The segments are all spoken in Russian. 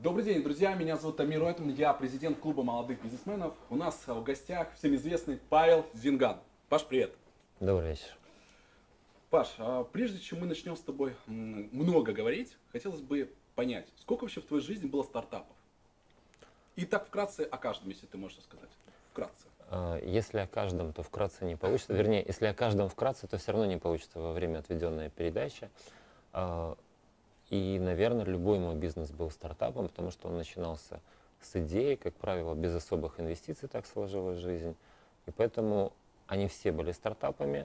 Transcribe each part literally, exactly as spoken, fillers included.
Добрый день, друзья, меня зовут Амир Ойтман, я президент клуба молодых бизнесменов. У нас в гостях всем известный Павел Зинган. Паш, привет. Добрый вечер. Паш, а прежде чем мы начнем с тобой много говорить, хотелось бы понять, сколько вообще в твоей жизни было стартапов? И так вкратце о каждом, если ты можешь сказать. Вкратце. Если о каждом, то вкратце не получится. Вернее, если о каждом вкратце, то все равно не получится во время отведенной передачи. И, наверное, любой мой бизнес был стартапом, потому что он начинался с идеи, как правило, без особых инвестиций, так сложилась жизнь. И поэтому они все были стартапами.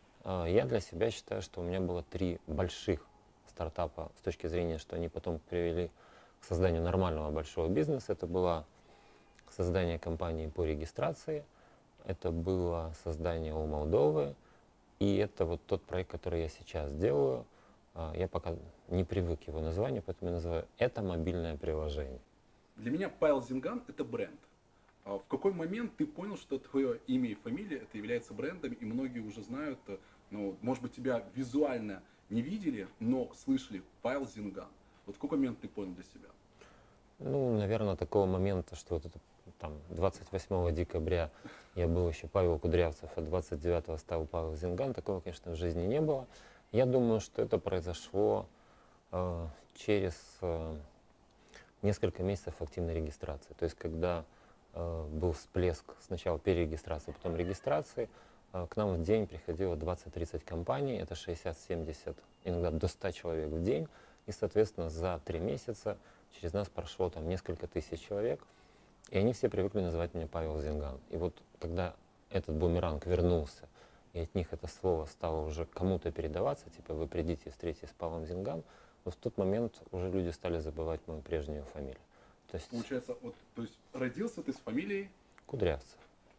Я для себя считаю, что у меня было три больших стартапа с точки зрения, что они потом привели к созданию нормального большого бизнеса. Это было создание компании по регистрации, это было создание у Молдовы, и это вот тот проект, который я сейчас делаю. Я пока не привык к его названию, поэтому я называю это мобильное приложение. Для меня Павел Зинган — это бренд. В какой момент ты понял, что твое имя и фамилия это является брендом, и многие уже знают, ну, может быть, тебя визуально не видели, но слышали Павел Зинган. Вот в какой момент ты понял для себя? Ну, наверное, такого момента, что вот это там двадцать восьмого декабря я был еще Павел Кудрявцев, а двадцать девятого стал Павел Зинган, такого, конечно, в жизни не было. Я думаю, что это произошло э, через э, несколько месяцев активной регистрации. То есть, когда э, был всплеск сначала перерегистрации, потом регистрации, э, к нам в день приходило двадцать-тридцать компаний, это шестьдесят-семьдесят, иногда до ста человек в день. И, соответственно, за три месяца через нас прошло там несколько тысяч человек, и они все привыкли называть меня Павел Зинган. И вот когда этот бумеранг вернулся, и от них это слово стало уже кому-то передаваться, типа вы придите и встретитесь с Павлом Зинган, но в тот момент уже люди стали забывать мою прежнюю фамилию. То есть, Получается, вот, то есть родился ты с фамилией Кудрявцев.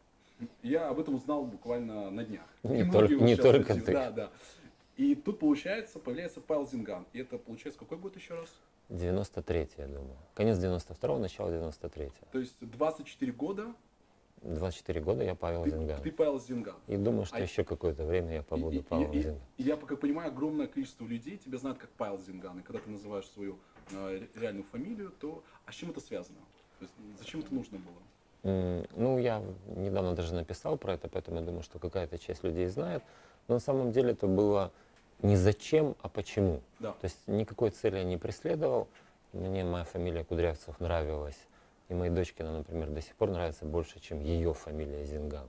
Я об этом узнал буквально на днях. Не, только, не только ты. Да, да. И тут, получается, появляется Павел Зинган. И это, получается, какой год еще раз? девяносто третий, я думаю. Конец девяносто второго, начало девяносто третьего. То есть двадцать четыре года? двадцать четыре года я Павел ты, Зинган. Ты Павел Зинган. И думаю, что а еще какое-то время я побуду и, Павлом и, Зинган. И, и я, как понимаю, огромное количество людей тебя знают как Павел Зинган. И когда ты называешь свою э, реальную фамилию, то а с чем это связано? То есть, зачем это нужно было? Mm, ну, я недавно даже написал про это, поэтому я думаю, что какая-то часть людей знает. Но на самом деле это было не зачем, а почему. Да. То есть никакой цели я не преследовал. Мне моя фамилия Кудрявцев нравилась. И моей дочке она, например, до сих пор нравится больше, чем ее фамилия Зинган.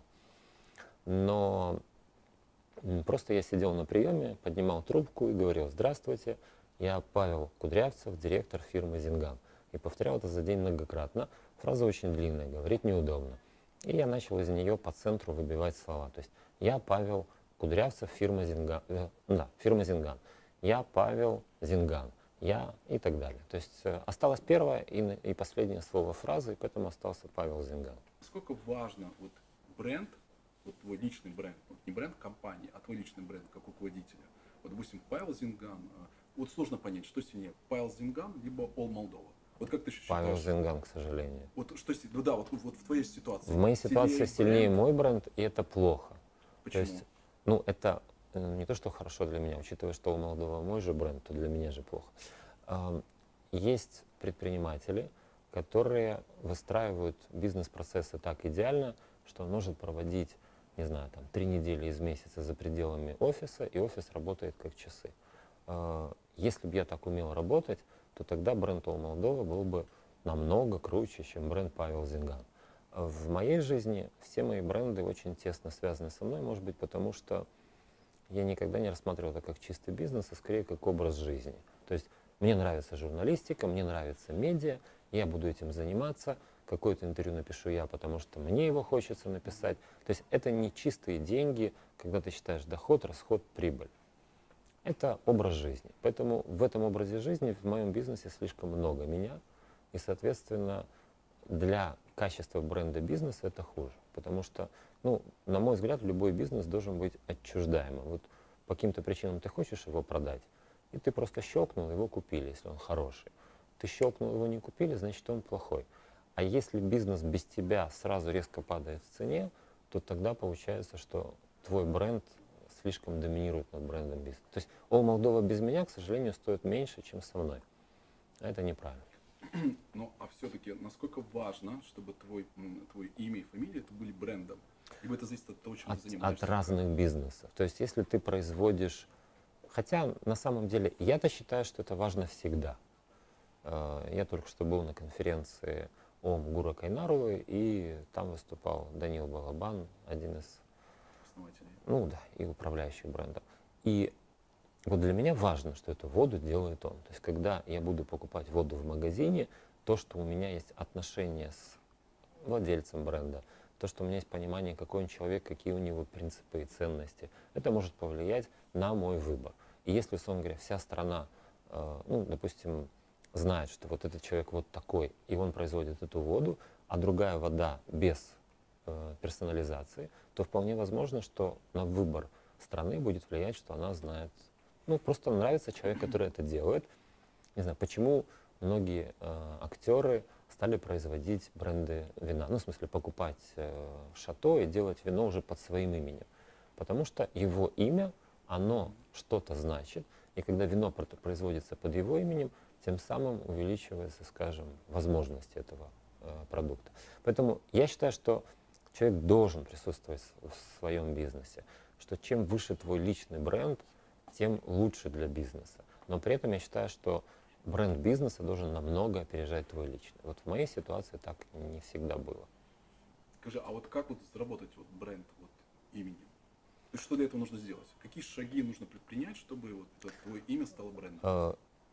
Но просто я сидел на приеме, поднимал трубку и говорил: здравствуйте, я Павел Кудрявцев, директор фирмы Зинган. И повторял это за день многократно. Фраза очень длинная, говорить неудобно. И я начал из нее по центру выбивать слова. То есть я Павел Кудрявцев, фирма Зинган. Э, да, фирма Зинган. Я Павел Зинган. Я и так далее. То есть э, осталось первое и, и последнее слово фразы, и поэтому остался Павел Зинган. Насколько важно вот бренд, вот твой личный бренд, вот не бренд компании, а твой личный бренд как руководителя. Вот, допустим, Павел Зинган, вот сложно понять, что сильнее, Павел Зинган либо All Moldova. Вот как ты считаешь? Павел Зинган, к сожалению. Вот что, ну да, вот, вот в твоей ситуации. В моей ситуации сильнее бренд? мой бренд, и это плохо. Почему? То есть, ну, это не то, что хорошо для меня, учитывая, что у Молдова мой же бренд, то для меня же плохо. Есть предприниматели, которые выстраивают бизнес-процессы так идеально, что он может проводить, не знаю, там, три недели из месяца за пределами офиса, и офис работает как часы. Если бы я так умел работать, то тогда бренд All Moldova был бы намного круче, чем бренд Павел Зинган. В моей жизни все мои бренды очень тесно связаны со мной, может быть, потому что я никогда не рассматривал это как чистый бизнес, а скорее как образ жизни. То есть мне нравится журналистика, мне нравится медиа, я буду этим заниматься, какое-то интервью напишу я, потому что мне его хочется написать. То есть это не чистые деньги, когда ты считаешь доход, расход, прибыль. Это образ жизни. Поэтому в этом образе жизни в моем бизнесе слишком много меня, и, соответственно, для качества бренда бизнеса это хуже. Потому что, ну, на мой взгляд, любой бизнес должен быть отчуждаемым. Вот по каким-то причинам ты хочешь его продать, и ты просто щелкнул, его купили, если он хороший. Ты щелкнул, его не купили, значит он плохой. А если бизнес без тебя сразу резко падает в цене, то тогда получается, что твой бренд слишком доминирует над брендом бизнеса. То есть All Moldova без меня, к сожалению, стоит меньше, чем со мной. А это неправильно. Ну, а все-таки, насколько важно, чтобы твой, м, твое имя и фамилия это были брендом? Либо это зависит от того, чем От, ты занимаешься? от разных бизнесов. То есть если ты производишь, хотя на самом деле я-то считаю, что это важно всегда. Э, Я только что был на конференции о Гура Кайнаровой, и там выступал Данил Балабан, один из, Основателей. ну да, и управляющих брендов. И вот для меня важно, что эту воду делает он. То есть когда я буду покупать воду в магазине, то, что у меня есть отношение с владельцем бренда, то, что у меня есть понимание, какой он человек, какие у него принципы и ценности, это может повлиять на мой выбор. И если, условно говоря, вся страна, э, ну, допустим, знает, что вот этот человек вот такой, и он производит эту воду, а другая вода без э, персонализации, то вполне возможно, что на выбор страны будет влиять, что она знает, ну, просто нравится человек, который это делает. Не знаю, почему многие э, актеры стали производить бренды вина, ну, в смысле, покупать э, шато и делать вино уже под своим именем. Потому что его имя, оно что-то значит, и когда вино про- производится под его именем, тем самым увеличивается, скажем, возможность этого э, продукта. Поэтому я считаю, что человек должен присутствовать в в своем бизнесе, что чем выше твой личный бренд, тем лучше для бизнеса. Но при этом я считаю, что бренд бизнеса должен намного опережать твой личный. Вот в моей ситуации так не всегда было. Скажи, а вот как вот заработать вот бренд вот имени? То есть что для этого нужно сделать? Какие шаги нужно предпринять, чтобы вот это твое имя стало брендом? Э,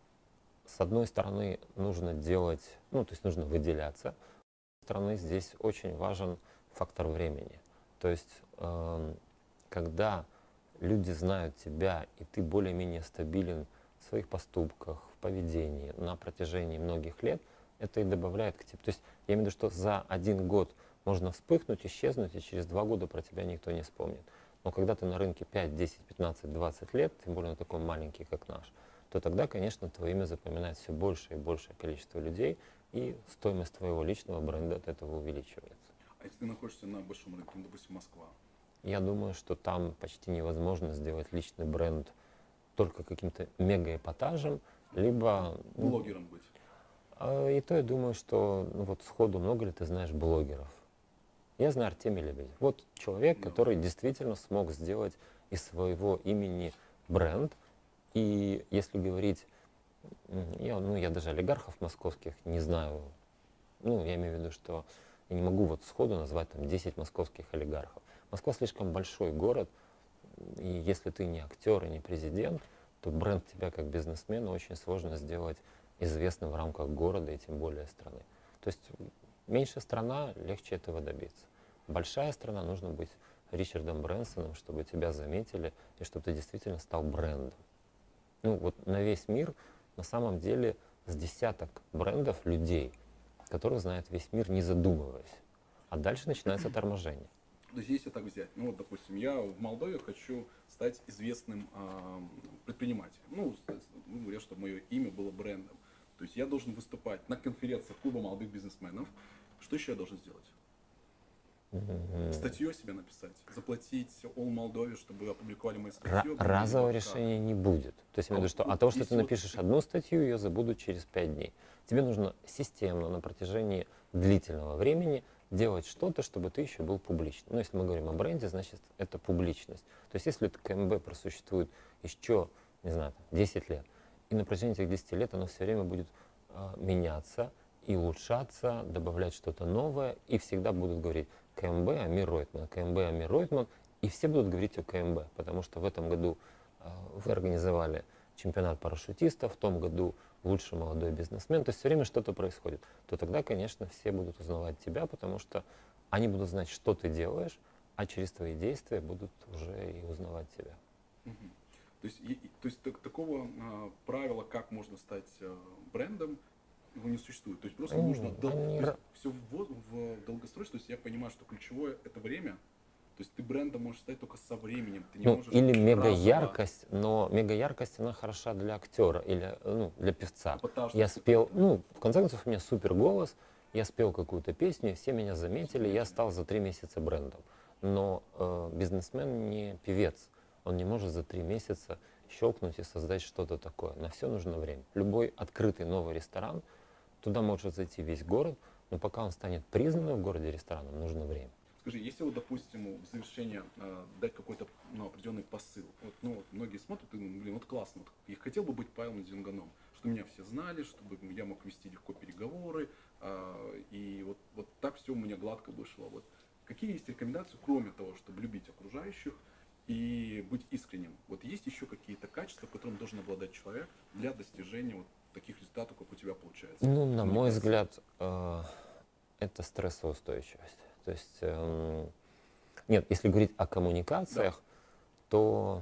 С одной стороны, нужно делать, ну, то есть нужно выделяться. С другой стороны, здесь очень важен фактор времени. То есть, эм, когда люди знают тебя, и ты более-менее стабилен в своих поступках, в поведении на протяжении многих лет, это и добавляет к тебе. То есть я имею в виду, что за один год можно вспыхнуть, исчезнуть, и через два года про тебя никто не вспомнит. Но когда ты на рынке пять, десять, пятнадцать, двадцать лет, тем более такой маленький, как наш, то тогда, конечно, твое имя запоминает все больше и большее количество людей, и стоимость твоего личного бренда от этого увеличивается. А если ты находишься на большом рынке, ну, допустим, Москва, Я думаю, что там почти невозможно сделать личный бренд только каким-то мега-эпатажем, либо... ну, блогером быть? а, и то я думаю, что ну, вот сходу много ли ты знаешь блогеров? Я знаю Артемия Лебедев. Вот человек, Да. который действительно смог сделать из своего имени бренд. И если говорить, м, я, ну, я даже олигархов московских не знаю, ну, я имею в виду, что я не могу вот сходу назвать там десять московских олигархов. Москва слишком большой город, и если ты не актер и не президент, то бренд тебя как бизнесмена очень сложно сделать известным в рамках города и тем более страны. То есть меньшая страна, легче этого добиться. Большая страна, нужно быть Ричардом Брэнсоном, чтобы тебя заметили и чтобы ты действительно стал брендом. Ну вот на весь мир на самом деле с десяток брендов людей, которых знает весь мир, не задумываясь. А дальше начинается торможение. То есть если так взять, ну вот, допустим, я в Молдове хочу стать известным а, предпринимателем. Ну, с- с- ну, говоря, чтобы мое имя было брендом. То есть я должен выступать на конференциях клуба молодых бизнесменов. Что еще я должен сделать? Мгм. Статью о себе написать, заплатить All Молдове, чтобы опубликовали мои Ра- статьи. разового либо как? решения не будет. То есть я А имею в виду, вот- что вот от того, что если ты вот- напишешь одну статью, ее забудут через пять дней. Тебе нужно системно на протяжении длительного времени делать что-то, чтобы ты еще был публичным. Ну, если мы говорим о бренде, значит, это публичность. То есть если это КМБ просуществует еще, не знаю, там, десять лет, и на протяжении этих десяти лет оно все время будет а, меняться и улучшаться, добавлять что-то новое, и всегда будут говорить КМБ Амир Ройтман, КМБ Амир Ройтман, и все будут говорить о КМБ, потому что в этом году э, вы организовали чемпионат парашютистов, в том году лучший молодой бизнесмен, то есть все время что-то происходит, то тогда, конечно, все будут узнавать тебя, потому что они будут знать, что ты делаешь, а через твои действия будут уже и узнавать тебя. Мгм. То есть, и- и- то есть так- такого а, правила, как можно стать а, брендом, его не существует. То есть просто Они- нужно дол- они то есть ра- все в, в долгосрочности. То есть я понимаю, что ключевое это время. То есть ты брендом можешь стать только со временем. Ты не Ну, можешь или разово- мега-яркость, но мега-яркость, она хороша для актера или ну, для певца. эпатажность Я спел, какая-то. ну, в конце концов, у меня супер голос, я спел какую-то песню, и все меня заметили, я Заметили. стал за три месяца брендом. Но э, бизнесмен не певец, он не может за три месяца щелкнуть и создать что-то такое. На все нужно время. Любой открытый новый ресторан туда может зайти весь город, но пока он станет признанным в городе рестораном, нужно время. Скажи, если вот, допустим, в завершение э, дать какой-то ну, определенный посыл, вот, ну, вот многие смотрят и думают, блин, вот классно, вот, я хотел бы быть Павелом Зинганом, чтобы меня все знали, чтобы я мог вести легко переговоры, э, и вот, вот так все у меня гладко бы шло. Вот. Какие есть рекомендации, кроме того, чтобы любить окружающих и быть искренним? Вот есть еще какие-то качества, которым должен обладать человек для достижения вот таких результатов, как у тебя получается? Ну, на Мне мой кажется, взгляд, э, это стрессоустойчивость. То есть, эм, нет, если говорить о коммуникациях, то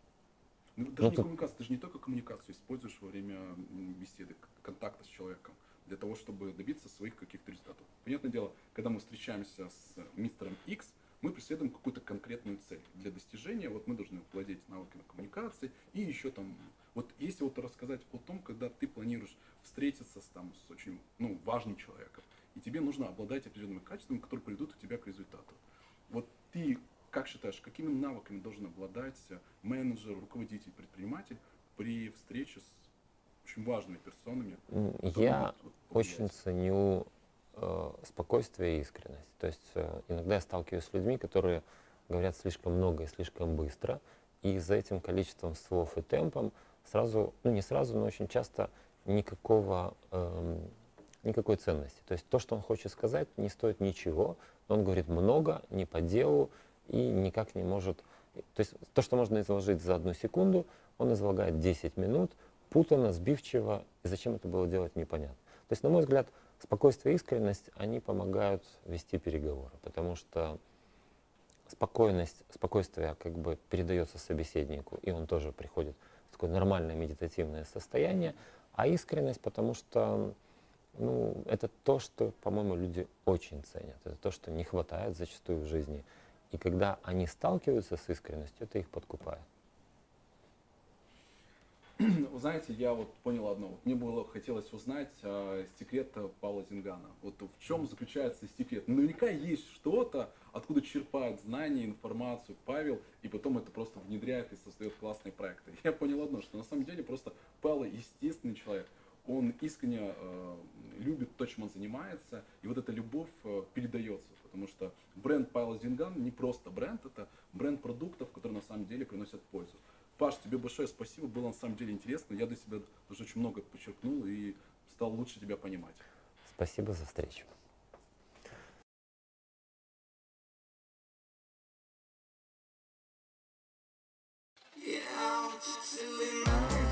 Ну, даже ну, не тут коммуникация, ты же не только коммуникацию используешь во время м, беседы, к- контакта с человеком, для того, чтобы добиться своих каких-то результатов. Понятное дело, когда мы встречаемся с мистером X, мы преследуем какую-то конкретную цель. Для достижения вот мы должны владеть навыками коммуникации и еще там, вот если вот рассказать о том, когда ты планируешь встретиться с, там, с очень ну, важным человеком, и тебе нужно обладать определенными качествами, которые приведут тебя к результату. Вот ты как считаешь, какими навыками должен обладать менеджер, руководитель, предприниматель при встрече с очень важными персонами, м, которые я могут вот, повлиять? очень ценю э, спокойствие и искренность. То есть э, иногда я сталкиваюсь с людьми, которые говорят слишком много и слишком быстро, и за этим количеством слов и темпом сразу, ну не сразу, но очень часто никакого, эм, никакой ценности. То есть то, что он хочет сказать, не стоит ничего, но он говорит много, не по делу и никак не может... То есть то, что можно изложить за одну секунду, он излагает десять минут, путано, сбивчиво, и зачем это было делать, непонятно. То есть, на мой взгляд, спокойствие и искренность, они помогают вести переговоры, потому что спокойность, спокойствие как бы передается собеседнику, и он тоже приходит в такое нормальное медитативное состояние, а искренность, потому что ну, это то, что, по-моему, люди очень ценят, это то, что не хватает зачастую в жизни. И когда они сталкиваются с искренностью, это их подкупает. Вы знаете, я вот понял одно. Вот мне было хотелось узнать а, секрет Павла Зингана. Вот в чем заключается секрет? Наверняка есть что-то, откуда черпает знания, информацию Павел, и потом это просто внедряет и создает классные проекты. Я понял одно, что на самом деле просто Павел естественный человек. Он искренне э, любит то, чем он занимается, и вот эта любовь э, передается, потому что бренд Павла Зинган не просто бренд, это бренд продуктов, которые на самом деле приносят пользу. Паш, тебе большое спасибо, было на самом деле интересно, я для себя уже очень много подчеркнул и стал лучше тебя понимать. Спасибо за встречу. Yeah, I'm chilling out.